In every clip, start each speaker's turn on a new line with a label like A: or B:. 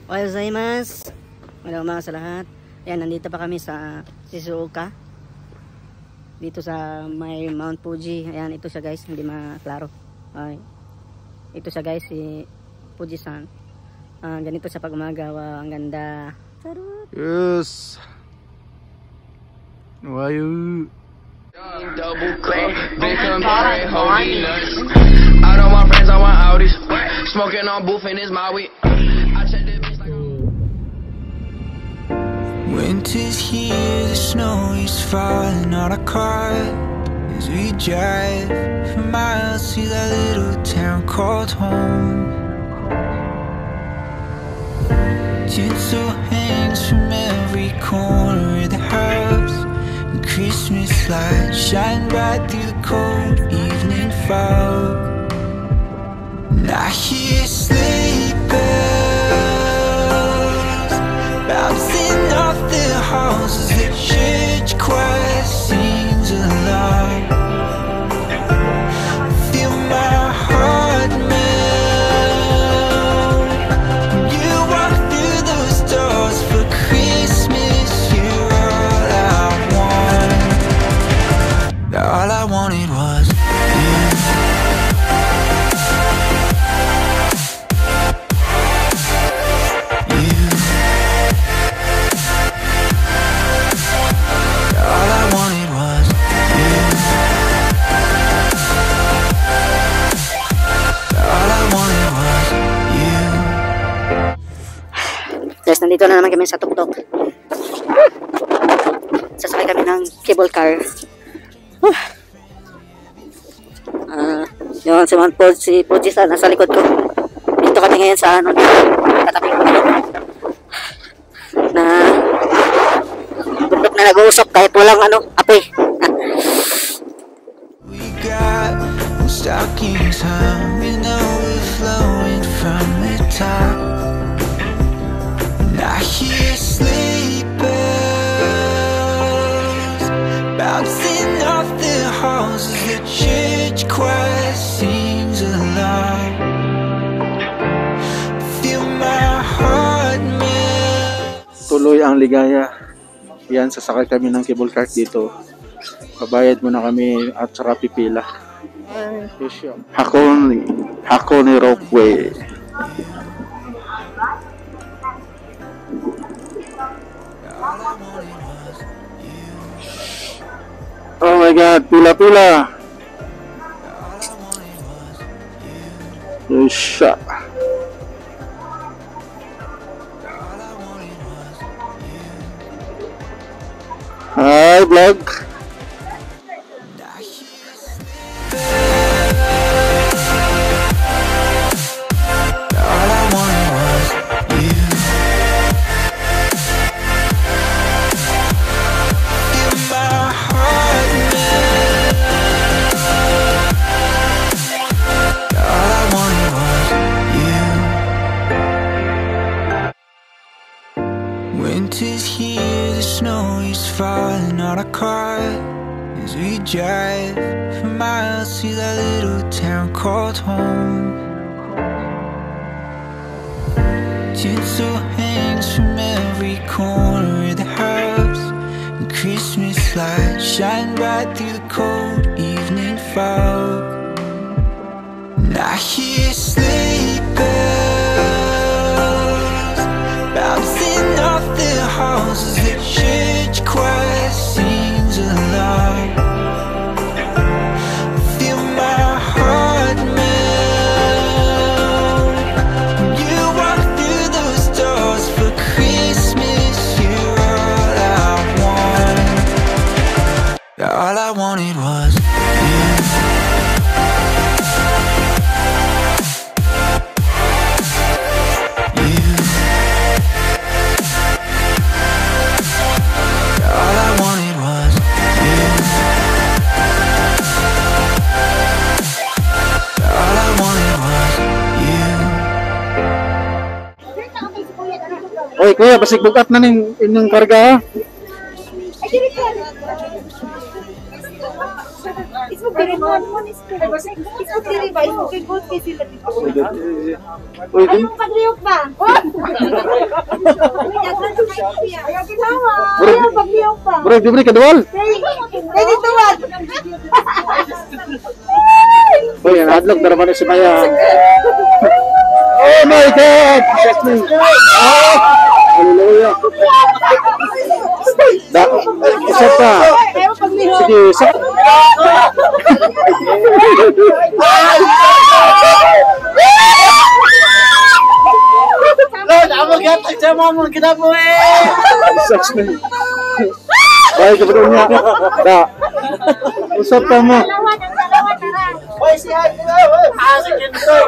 A: Ohayou gozaimasu. Magandang umaga sa lahat. Ayan, nandito pa kami sa Shizuoka. Dito sa may Mount Fuji. Ayan, ito siya guys, hindi maklaro. Ay, ito siya guys, si Fuji-san. Ganito siya pag umaga. Wow, ang ganda. Charot.
B: Yes. Ohayou.
C: Double cup, big compare, holy nuts. Out of my friends, I want Audis. Smoking on booth and it's my weed. I check the bitch like
D: winter's here, the snow is falling on our car as we drive for miles to that little town called home. Tinsel hangs from every corner of the house, and Christmas lights shine bright through the cold evening fog. And I hear sleigh bells bouncing off the halls as the church choir sings along. Feel my heart melt when you walk through those doors for Christmas. You're all I want. All I wanted was you.
A: Guys, nandito na naman kami sa tuktok. Sasakay kami ng cable car. Yun, si Fuji-san nasa likod ko. Dito kami ngayon sa ano, katabi ko na bundok na nag-uusok kahit walang ano, apoy.
D: We got stockings hanging overflowing from the top. I hear sleigh bells bouncing off the halls as the church choir sings along. Feel my heart melt.
B: Tuloy ang ligaya. Yan, sasakay kami ng cable car dito. Babayad muna kami at saka pipila. Hakone Ropeway. Oh my God, pila-pila. Yosha. Hi, vlog.
D: Winter's here, the snow is falling on our car as we drive for miles to that little town called home. Tinsel hangs from every corner of the house, and Christmas lights shine bright through the cold evening fog. And I hear sleigh bells bouncing off the halls as the church choir sings along. Feel my heart melt when you walk through those doors for Christmas. You're all I want. All I wanted was you.
B: Oy, kuya, basig bukat na ning inyong karga ha.
E: It's very good. It's very good. It's very good.
B: Uy,
E: Anong pagliyok ba?
B: Bro, di kadwal.
E: Ay, dito wag.
B: Uy, ang hadlok na naman si Maya. Oh my God! Oh! Hallelujah! Isa pa. Sige, isa.
F: Lord, ako gatag sa mga kinabuhi.
B: Ay, kapatid niya. Da. Usap ka mo.
F: Hoy, si Ate. Sige, Kintoy.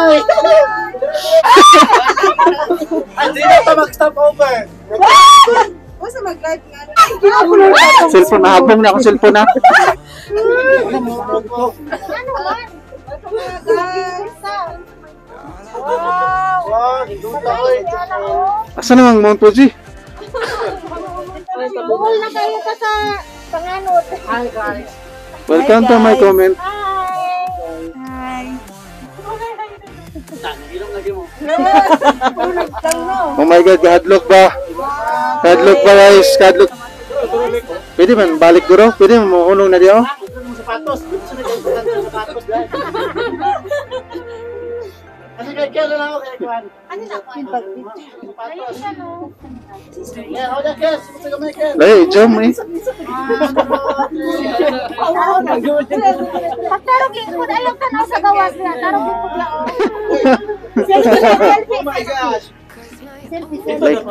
F: Hindi na ito mag-stop over.
E: Basta mag-live nga.
B: Cellphone na. Habang na ako cellphone na.
F: Wow, hinduta ko.
B: Asa namang Mount Fuji?
E: Bukol na kayo sa panganod.
F: Hi, guys.
B: Welcome to my comment.
E: Hi.
F: Ilong lagi mo.
B: Oh my God, kahadlok ba? Kahadlok ba guys? Kahadlok. Pwede man, balik guro? Pwede man, maunong na diyo?
F: Sapatos. Gusto na kayo sapatos, guys. Kasi kaya lang ako kaya kuhan.
E: Ano na ko?
F: Sapatos. Yeah, hold on, guys. Gusto ka may guys.
B: Ay, jam eh.
E: Pagtarog ikod, ayaw ka na sa gawas na. Tarog ikod lang.
F: Oh my gosh.
B: Like,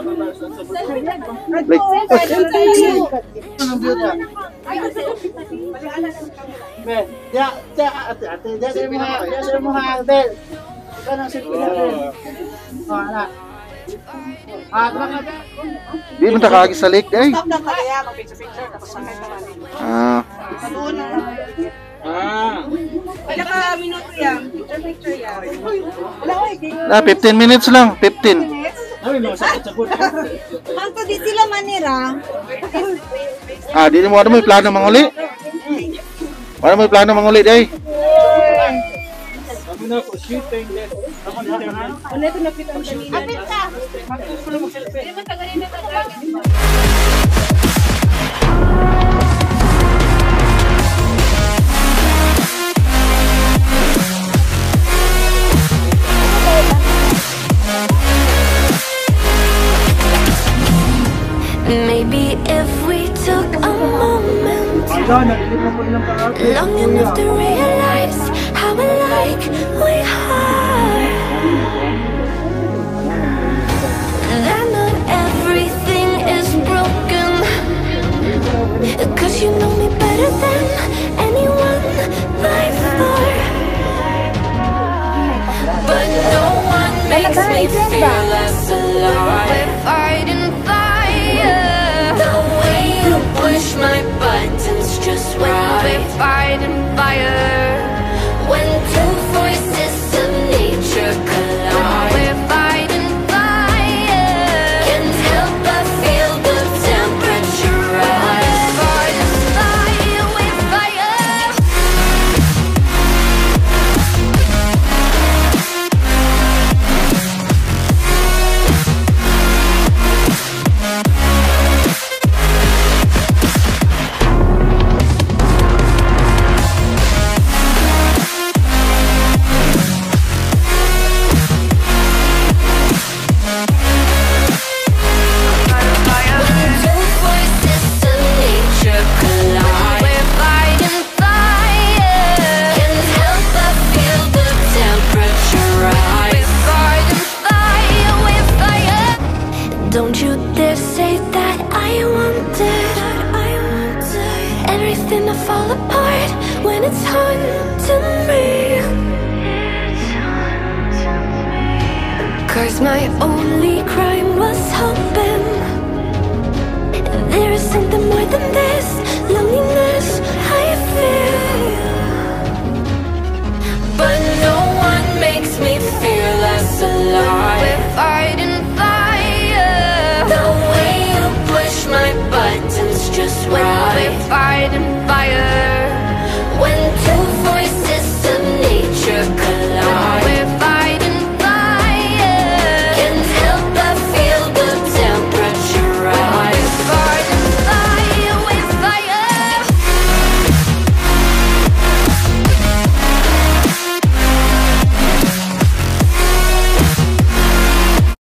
F: Ben, dia mo ha, Bel. Ikaw na selfie natin. Oh, anak. Tara ka.
B: di man ta kaagi sa lake ay. Ah,
E: Wala ka minuto yan. Picture yan. Wala ko, hindi.
B: 15 minutes lang, 15.
F: Ay, no, sakit sa buto.
E: Hangko di sila manira.
B: Ah, di mo ano may plano manguli? Wala mo plano manguli day.
F: Kami na po shooting this. Ako na naman.
E: Ano ito nakita ang kanina? Apit ka.
F: Gusto mo selfie.
E: Hindi mo tagalin na tagalin.
G: Maybe if we took a moment long enough to realize how alike we are, that not everything is broken, 'cause you know me better than anyone by far. But no one makes me feel less alive. We're fighting fire. The way you push my buttons just when we're fighting fire. When two voices of nature collide, we're fighting fire. Can't help but feel the temperature rise. Fighting fire, we're fire. Two voices of nature collide. We're fighting fire. Can't help but feel the temperature rise. We're fighting fire, we're fire. Don't you dare say that I wanted everything to fall apart when it's haunting me. 'Cause my only crime was hoping there is something more than this loneliness.